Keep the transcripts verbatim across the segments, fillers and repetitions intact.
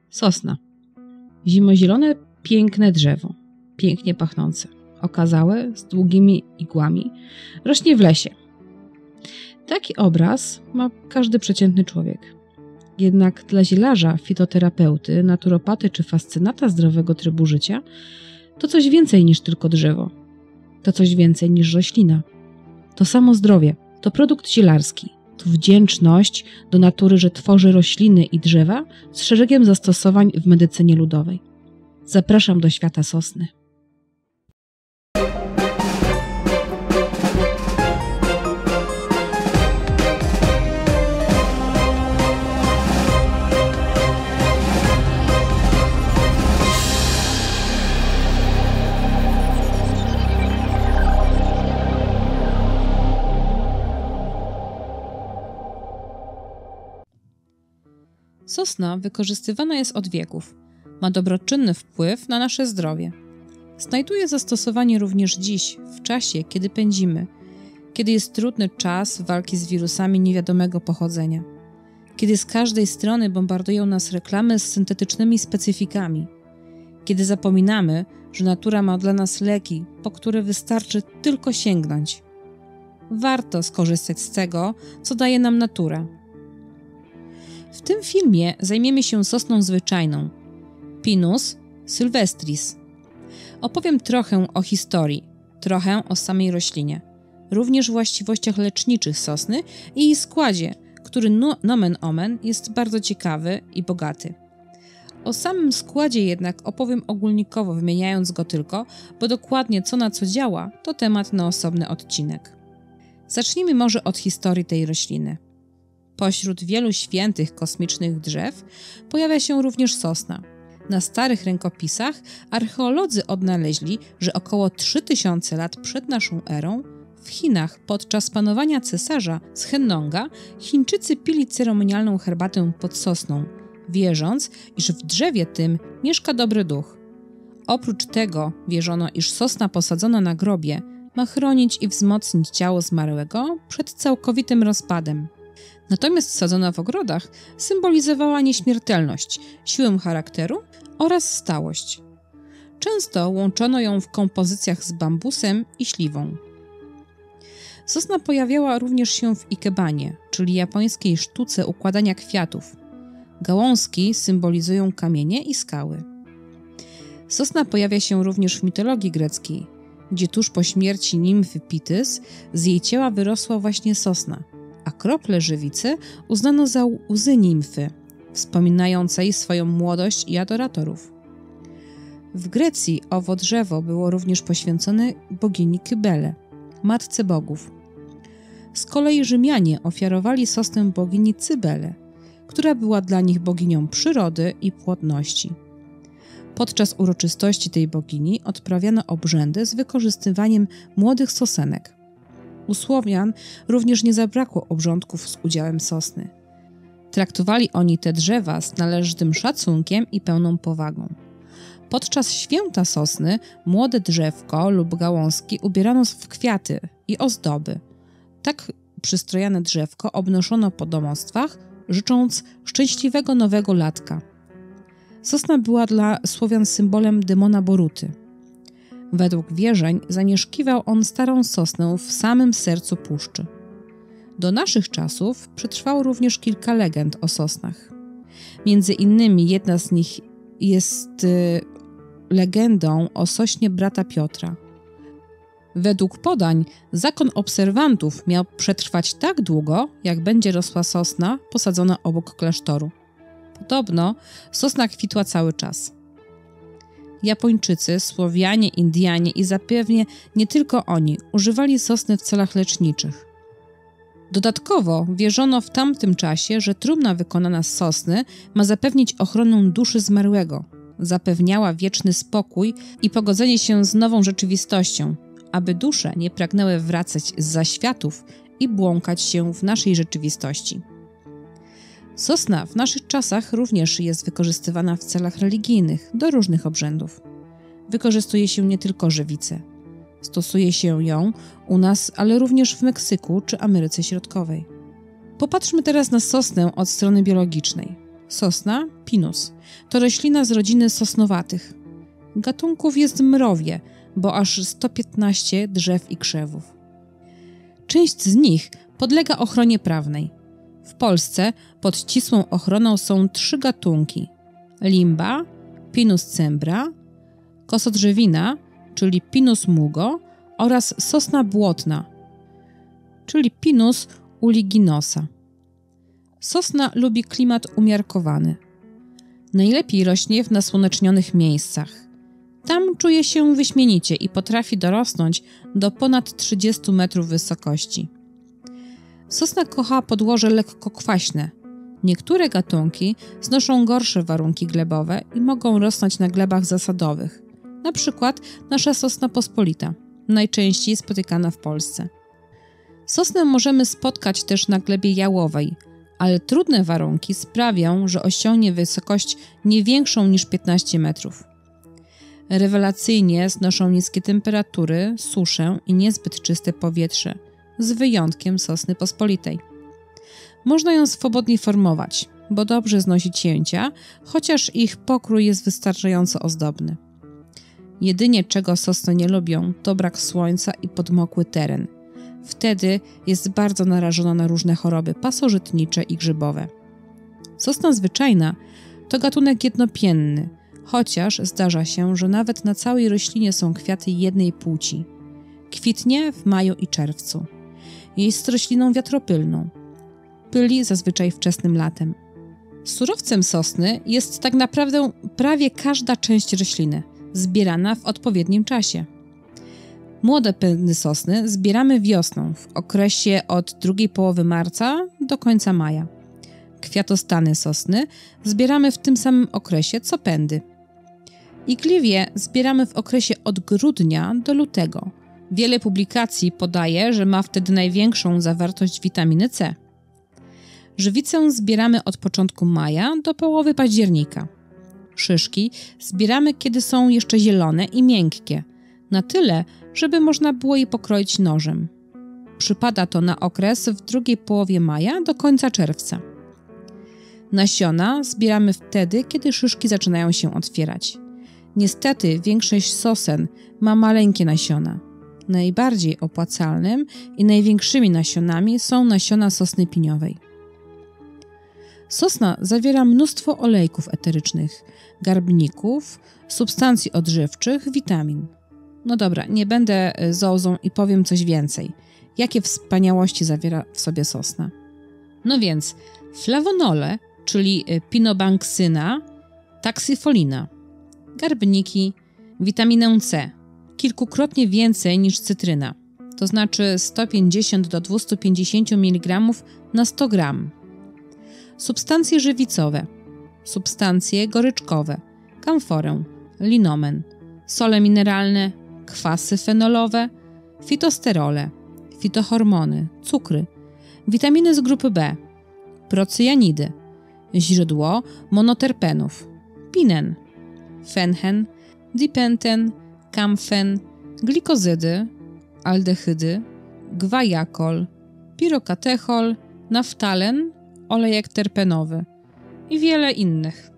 Sosna. Zimozielone, piękne drzewo. Pięknie pachnące. Okazałe, z długimi igłami. Rośnie w lesie. Taki obraz ma każdy przeciętny człowiek. Jednak dla zielarza, fitoterapeuty, naturopaty czy fascynata zdrowego trybu życia to coś więcej niż tylko drzewo. To coś więcej niż roślina. To samo zdrowie. To produkt zielarski. To wdzięczność do natury, że tworzy rośliny i drzewa z szeregiem zastosowań w medycynie ludowej. Zapraszam do świata sosny. Sosna wykorzystywana jest od wieków. Ma dobroczynny wpływ na nasze zdrowie. Znajduje zastosowanie również dziś, w czasie, kiedy pędzimy, kiedy jest trudny czas walki z wirusami niewiadomego pochodzenia, kiedy z każdej strony bombardują nas reklamy z syntetycznymi specyfikami, kiedy zapominamy, że natura ma dla nas leki, po które wystarczy tylko sięgnąć. Warto skorzystać z tego, co daje nam natura. W tym filmie zajmiemy się sosną zwyczajną, Pinus sylvestris. Opowiem trochę o historii, trochę o samej roślinie, również właściwościach leczniczych sosny i jej składzie, który no, nomen omen jest bardzo ciekawy i bogaty. O samym składzie jednak opowiem ogólnikowo, wymieniając go tylko, bo dokładnie co na co działa, to temat na osobny odcinek. Zacznijmy może od historii tej rośliny. Pośród wielu świętych kosmicznych drzew pojawia się również sosna. Na starych rękopisach archeolodzy odnaleźli, że około trzy tysiące lat przed naszą erą w Chinach podczas panowania cesarza Shennonga Chińczycy pili ceremonialną herbatę pod sosną, wierząc, iż w drzewie tym mieszka dobry duch. Oprócz tego wierzono, iż sosna posadzona na grobie ma chronić i wzmocnić ciało zmarłego przed całkowitym rozpadem. Natomiast sadzona w ogrodach symbolizowała nieśmiertelność, siłę charakteru oraz stałość. Często łączono ją w kompozycjach z bambusem i śliwą. Sosna pojawiała również się w ikebanie, czyli japońskiej sztuce układania kwiatów. Gałązki symbolizują kamienie i skały. Sosna pojawia się również w mitologii greckiej, gdzie tuż po śmierci nimfy Pitys z jej ciała wyrosła właśnie sosna, a krople żywicy uznano za łzy nimfy, wspominającej swoją młodość i adoratorów. W Grecji owo drzewo było również poświęcone bogini Kybele, matce bogów. Z kolei Rzymianie ofiarowali sosnę bogini Cybele, która była dla nich boginią przyrody i płodności. Podczas uroczystości tej bogini odprawiano obrzędy z wykorzystywaniem młodych sosenek. U Słowian również nie zabrakło obrządków z udziałem sosny. Traktowali oni te drzewa z należytym szacunkiem i pełną powagą. Podczas święta sosny młode drzewko lub gałązki ubierano w kwiaty i ozdoby. Tak przystrojone drzewko obnoszono po domostwach, życząc szczęśliwego nowego latka. Sosna była dla Słowian symbolem demona Boruty. Według wierzeń zamieszkiwał on starą sosnę w samym sercu puszczy. Do naszych czasów przetrwało również kilka legend o sosnach. Między innymi jedna z nich jest y, legendą o sośnie brata Piotra. Według podań zakon obserwantów miał przetrwać tak długo, jak będzie rosła sosna posadzona obok klasztoru. Podobno sosna kwitła cały czas. Japończycy, Słowianie, Indianie i zapewne nie tylko oni używali sosny w celach leczniczych. Dodatkowo wierzono w tamtym czasie, że trumna wykonana z sosny ma zapewnić ochronę duszy zmarłego, zapewniała wieczny spokój i pogodzenie się z nową rzeczywistością, aby dusze nie pragnęły wracać z zaświatów i błąkać się w naszej rzeczywistości. Sosna w naszych czasach również jest wykorzystywana w celach religijnych do różnych obrzędów. Wykorzystuje się nie tylko żywicę. Stosuje się ją u nas, ale również w Meksyku czy Ameryce Środkowej. Popatrzmy teraz na sosnę od strony biologicznej. Sosna Pinus to roślina z rodziny sosnowatych. Gatunków jest mrowie, bo aż sto piętnaście drzew i krzewów. Część z nich podlega ochronie prawnej. W Polsce pod ścisłą ochroną są trzy gatunki: limba, Pinus cembra, kosodrzewina, czyli Pinus mugo, oraz sosna błotna, czyli Pinus uliginosa. Sosna lubi klimat umiarkowany. Najlepiej rośnie w nasłonecznionych miejscach. Tam czuje się wyśmienicie i potrafi dorosnąć do ponad trzydziestu metrów wysokości. Sosna kocha podłoże lekko kwaśne. Niektóre gatunki znoszą gorsze warunki glebowe i mogą rosnąć na glebach zasadowych. Na przykład nasza sosna pospolita, najczęściej spotykana w Polsce. Sosnę możemy spotkać też na glebie jałowej, ale trudne warunki sprawią, że osiągnie wysokość nie większą niż piętnaście metrów. Rewelacyjnie znoszą niskie temperatury, suszę i niezbyt czyste powietrze, z wyjątkiem sosny pospolitej. Można ją swobodnie formować, bo dobrze znosi cięcia, chociaż ich pokrój jest wystarczająco ozdobny. Jedynie czego sosny nie lubią, to brak słońca i podmokły teren. Wtedy jest bardzo narażona na różne choroby pasożytnicze i grzybowe. Sosna zwyczajna to gatunek jednopienny, chociaż zdarza się, że nawet na całej roślinie są kwiaty jednej płci. Kwitnie w maju i czerwcu. Jest rośliną wiatropylną. Pyli zazwyczaj wczesnym latem. Surowcem sosny jest tak naprawdę prawie każda część rośliny, zbierana w odpowiednim czasie. Młode pędy sosny zbieramy wiosną, w okresie od drugiej połowy marca do końca maja. Kwiatostany sosny zbieramy w tym samym okresie co pędy. Igliwie zbieramy w okresie od grudnia do lutego. Wiele publikacji podaje, że ma wtedy największą zawartość witaminy C. Żywicę zbieramy od początku maja do połowy października. Szyszki zbieramy, kiedy są jeszcze zielone i miękkie, na tyle, żeby można było je pokroić nożem. Przypada to na okres w drugiej połowie maja do końca czerwca. Nasiona zbieramy wtedy, kiedy szyszki zaczynają się otwierać. Niestety większość sosen ma maleńkie nasiona. Najbardziej opłacalnym i największymi nasionami są nasiona sosny piniowej. Sosna zawiera mnóstwo olejków eterycznych, garbników, substancji odżywczych, witamin. No dobra, nie będę zozą i powiem coś więcej. Jakie wspaniałości zawiera w sobie sosna? No więc flawonole, czyli pinobanksyna, taksyfolina, garbniki, witaminę C, kilkukrotnie więcej niż cytryna, to znaczy sto pięćdziesiąt do dwustu pięćdziesięciu miligramów na sto gram. Substancje żywicowe, substancje goryczkowe, kamforę, linomen, sole mineralne, kwasy fenolowe, fitosterole, fitohormony, cukry, witaminy z grupy B, procyjanidy, źródło monoterpenów, pinen, fenhen, dipenten, kamfen, glikozydy, aldehydy, gwajakol, pirokatechol, naftalen, olejek terpenowy i wiele innych.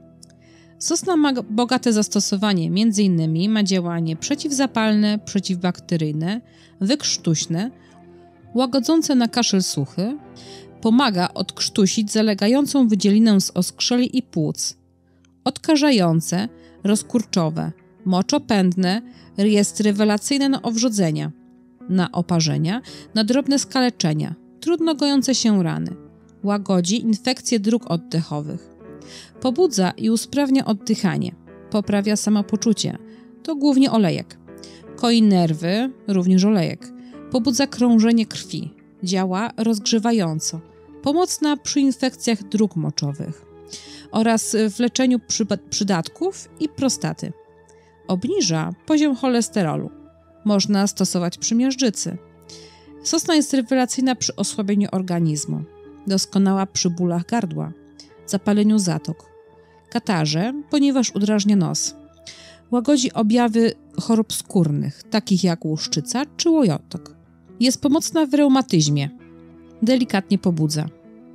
Sosna ma bogate zastosowanie, m.in. ma działanie przeciwzapalne, przeciwbakteryjne, wykrztuśne, łagodzące na kaszel suchy, pomaga odkrztusić zalegającą wydzielinę z oskrzeli i płuc, odkażające, rozkurczowe, moczopędne, jest rewelacyjne na owrzodzenia, na oparzenia, na drobne skaleczenia, trudno gojące się rany, łagodzi infekcje dróg oddechowych, pobudza i usprawnia oddychanie, poprawia samopoczucie, to głównie olejek, koi nerwy, również olejek, pobudza krążenie krwi, działa rozgrzewająco, pomocna przy infekcjach dróg moczowych oraz w leczeniu przydatków i prostaty. Obniża poziom cholesterolu. Można stosować przy miażdżycy. Sosna jest rewelacyjna przy osłabieniu organizmu. Doskonała przy bólach gardła, zapaleniu zatok, katarze, ponieważ udrażnia nos. Łagodzi objawy chorób skórnych, takich jak łuszczyca czy łojotok. Jest pomocna w reumatyzmie. Delikatnie pobudza.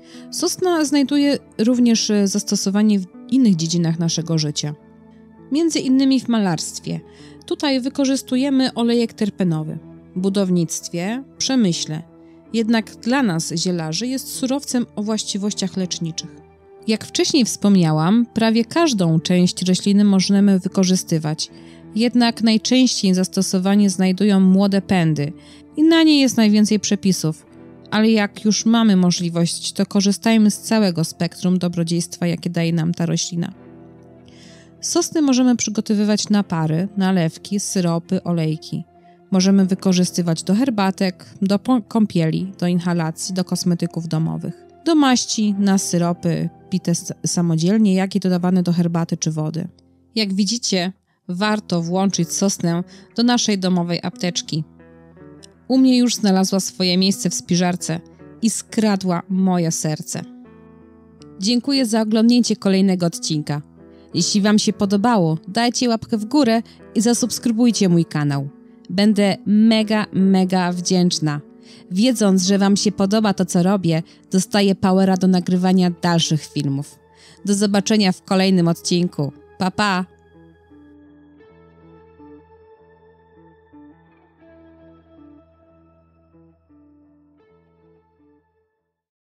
Sosna znajduje również zastosowanie w innych dziedzinach naszego życia. Między innymi w malarstwie. Tutaj wykorzystujemy olejek terpenowy. W budownictwie, przemyśle. Jednak dla nas, zielarzy, jest surowcem o właściwościach leczniczych. Jak wcześniej wspomniałam, prawie każdą część rośliny możemy wykorzystywać. Jednak najczęściej zastosowanie znajdują młode pędy i na nie jest najwięcej przepisów. Ale jak już mamy możliwość, to korzystajmy z całego spektrum dobrodziejstwa, jakie daje nam ta roślina. Sosny możemy przygotowywać napary, nalewki, syropy, olejki. Możemy wykorzystywać do herbatek, do kąpieli, do inhalacji, do kosmetyków domowych, do maści, na syropy pite samodzielnie, jak i dodawane do herbaty czy wody. Jak widzicie, warto włączyć sosnę do naszej domowej apteczki. U mnie już znalazła swoje miejsce w spiżarce i skradła moje serce. Dziękuję za oglądnięcie kolejnego odcinka. Jeśli Wam się podobało, dajcie łapkę w górę i zasubskrybujcie mój kanał. Będę mega, mega wdzięczna. Wiedząc, że Wam się podoba to, co robię, dostaję powera do nagrywania dalszych filmów. Do zobaczenia w kolejnym odcinku. Pa, pa!